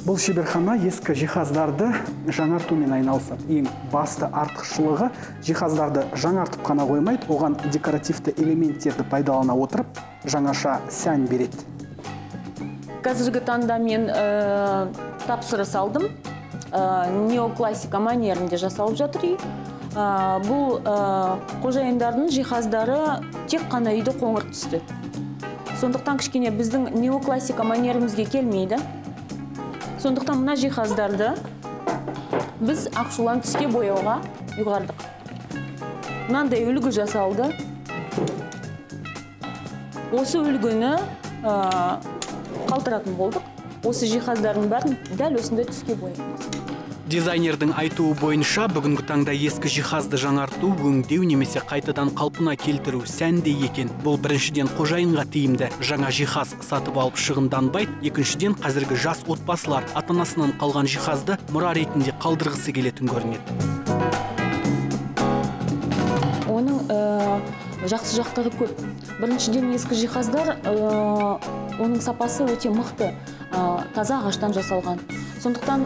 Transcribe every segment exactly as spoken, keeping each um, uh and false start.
Бұл шеберхана ескі жиһаздарды жаңартумен айналысады. Ең басты артықшылығы жиһаздарды жаңартып қана қоймайды, оған декоративті элементтерді пайдалана отырып, жаңаша сән береді. Қазіргі таңда мен тапсырыс алдым. Неоклассика манерінде жасалып жатыр. Бұл қожайындардың жиһаздары тек қана үйді қоңыр түсті. Сондықтан кішкене біздің неоклассика манерімізге келмейді. Сондықтан мына жиһаздарды біз ақшулан түске бояуға ұйғардық. Мынандай үлгі жасалды. Осы үлгіні қалтыратын болдық. Осы жиһаздардың бәрін дәл осындай түске бояймыз. Дизайнердің айтуы бойынша бүгінгі таңда ескі жиһазды жаңарту, өңдеу немесе қайтадан қалпына келтіру сәнде екен. Бұл біріншіден қожайынға тиімді. Жаңа жиһаз сатып алып шығынданбайды. Екіншіден қазіргі жас отбасылар ата-анасынан қалған жиһазды мұра ретінде қалдырғысы келетін көрінеді. Оның жақсы жақтары көп. Біріншіден ескі жиһаздар, оның сапасы өте мықты, таза ағаштан жасалған. Сондықтан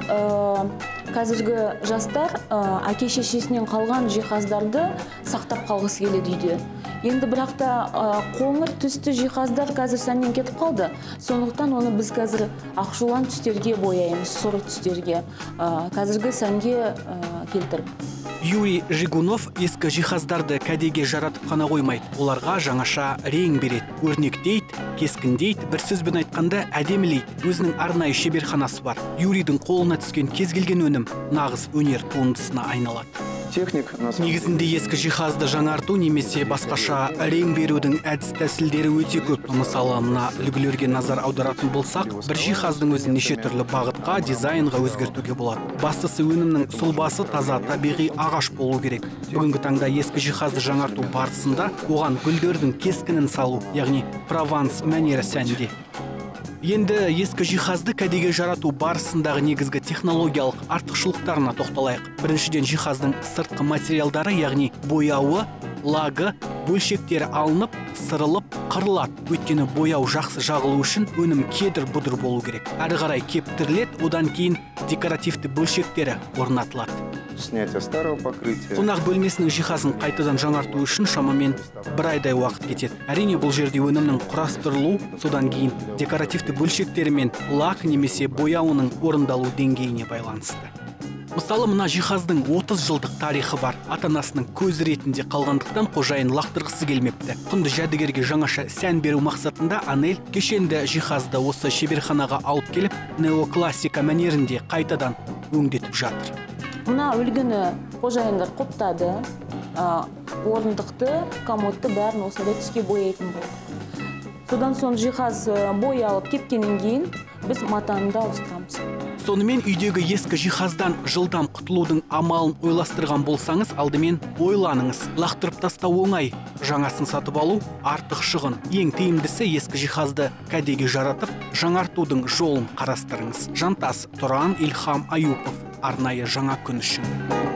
қазіргі жастар әке-шешесінен қалған жиһаздарды сақтап қалғысы келеді үйде. Енді бірақта қоңыр түсті жиһаздар қазір сәннен кетіп қалды. Сондықтан оны біз қазір ақшулан түстерге бояймыз, сұры түстерге, қазіргі сәнге келтіріп. Юрий Жигунов ескі жиһаздарды кәдеге жаратып қана қоймайды. Оларға жаңаша рең береді, өрнектейді, кескіндейді, бір сөзбен айтқанда әдемілейді. Өзінің арнайы шеберханасы бар. Юрийдің қолына түскен кез келген өнім нағыз өнер туындысына айналады. Техник, негізінде ескі жиһазды жаңарту немесе басқаша рең берудің әдіс тәсілдері өте көп. Мысалы, мына үлгілерге назар аударатын болсақ, бір жиһаздың өзін неше түрлі бағытқа, дизайнға өзгертуге болады. Бастысы өнімнің сұлбасы таза табиғи ағаш болу керек. Бүгінгі таңда ескі жиһазды жаңарту барысында оған гүлдердің кескінін салу, яғни прованс мәнері сәнде. Енді ескі жиһазды кәдеге жарату барысындағы негізгі технологиялық артықшылықтарына тоқталайық. Біріншіден, жиһаздың сыртқы материалдары, яғни бояуы, лагы, бөлшектері алынып, сырылып, қырылады. Өйткені бояу жақсы жағылу үшін өнім кедір-бұдыр болу керек. Әрі қарай кептіріледі, одан кейін декоративті бөлшектері орнатылады. Снятие старого покрытия. Қонақ бөлмесінің жиһазын қайтадан жаңарту үшін шамамен бір айдай уақыт кетеді. Әрине, бұл жерде өнімнің құрастырылу, содан кейін декоративті бөлшектері мен лак немесе бояуының орындалу деңгейіне байланысты. Мысалы, мына жиһаздың отыз жылдық тарихы бар. Ата-анасының көзі ретінде қалғандықтан қожайын лақтырғысы келмепті. Құнды жәдігерге жаңаша сән беру мақсатында Анель кешенді жиһазды осы шеберханаға алып келіп, неоклассика мәнерінде қайтадан өңдетіп жатыр. Мына үлгіні қожайындар қоптады, орындықты, комодты бәрін осындай түске бояйтын болды. Содан соң жиһаз боялып кеткеннен кейін біз матаны да ауыстырамыз. Сонымен үйдегі ескі жиһаздан жылдам құтылудың амалын ойластырған болсаңыз, алдымен ойланыңыз. Лақтырып тастау оңай, жаңасын сатып алу артық шығын. Ең тиімдісі ескі жиһазды кәдеге жаратып, жаңартудың жолын қарастырыңыз. Жантас Тұран, Ильхам Аюпов. Арнайы жаңа күн үшін.